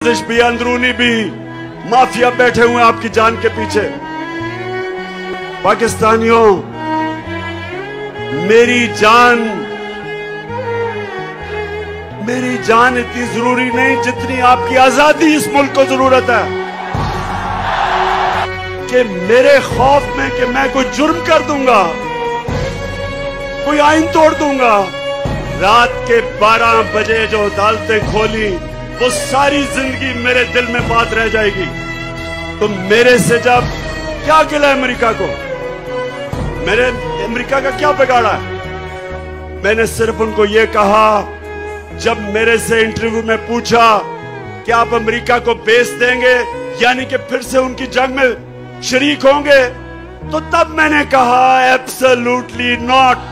भी अंदरूनी भी माफिया बैठे हुए आपकी जान के पीछे। पाकिस्तानियों, मेरी जान इतनी जरूरी नहीं जितनी आपकी आजादी इस मुल्क को जरूरत है। कि मेरे खौफ में कि मैं कोई जुर्म कर दूंगा, कोई आइन तोड़ दूंगा। रात के 12 बजे जो अदालतें खोली वो सारी जिंदगी मेरे दिल में बात रह जाएगी। तो मेरे से जब क्या गिला अमेरिका को, मेरे अमेरिका का क्या बिगाड़ा है? मैंने सिर्फ उनको ये कहा, जब मेरे से इंटरव्यू में पूछा कि आप अमेरिका को बेच देंगे यानी कि फिर से उनकी जंग में शरीक होंगे, तो तब मैंने कहा एब्सोल्युटली नॉट।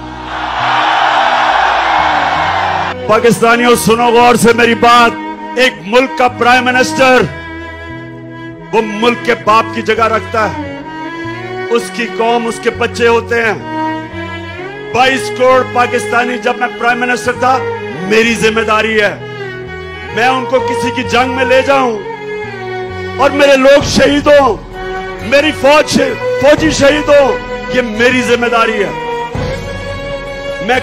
पाकिस्तानियों सुनो गौर से मेरी बात। एक मुल्क का प्राइम मिनिस्टर वो मुल्क के बाप की जगह रखता है। उसकी कौम, उसके बच्चे होते हैं। 22 करोड़ पाकिस्तानी जब मैं प्राइम मिनिस्टर था, मेरी जिम्मेदारी है मैं उनको किसी की जंग में ले जाऊं और मेरे लोग शहीद हो, मेरी फौजी शहीद हो, ये मेरी जिम्मेदारी है। मैं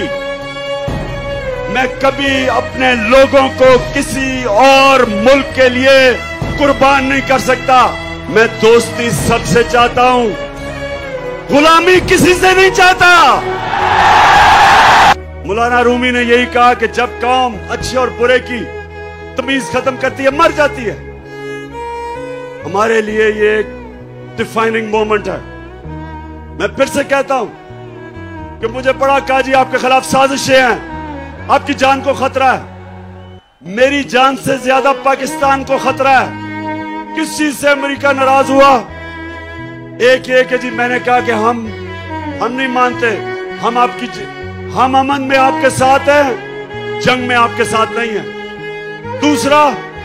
कभी अपने लोगों को किसी और मुल्क के लिए कुर्बान नहीं कर सकता। मैं दोस्ती सबसे चाहता हूं, गुलामी किसी से नहीं चाहता। मौलाना रूमी ने यही कहा कि जब कौम अच्छे और बुरे की तमीज खत्म करती है, मर जाती है। हमारे लिए ये एक डिफाइनिंग मोमेंट है। मैं फिर से कहता हूं कि मुझे बड़ा काजी आपके खिलाफ साजिशें हैं, आपकी जान को खतरा है। मेरी जान से ज्यादा पाकिस्तान को खतरा है। किस चीज से अमेरिका नाराज हुआ? एक ये कि जी मैंने कहा कि हम नहीं मानते, हम अमन में आपके साथ हैं, जंग में आपके साथ नहीं है। दूसरा,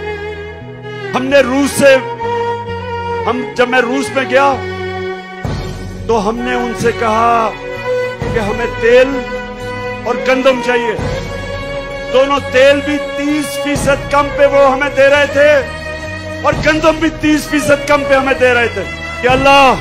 जब मैं रूस में गया तो हमने उनसे कहा कि हमें तेल और गंदम चाहिए। दोनों तेल भी 30% कम पे वो हमें दे रहे थे और गंदम भी 30% कम पे हमें दे रहे थे। कि अल्लाह,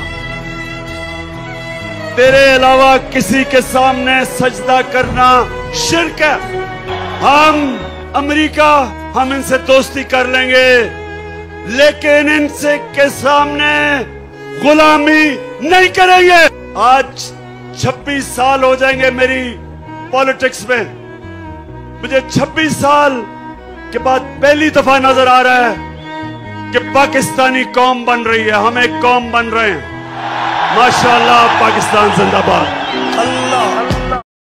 तेरे अलावा किसी के सामने सजदा करना शिर्क है। अमेरिका, हम इनसे दोस्ती कर लेंगे लेकिन इनसे के सामने गुलामी नहीं करेंगे। आज 26 साल हो जाएंगे मेरी पॉलिटिक्स में। मुझे 26 साल के बाद पहली दफा नजर आ रहा है कि पाकिस्तानी कौम बन रही है, हम एक कौम बन रहे हैं। माशाअल्लाह, पाकिस्तान जिंदाबाद।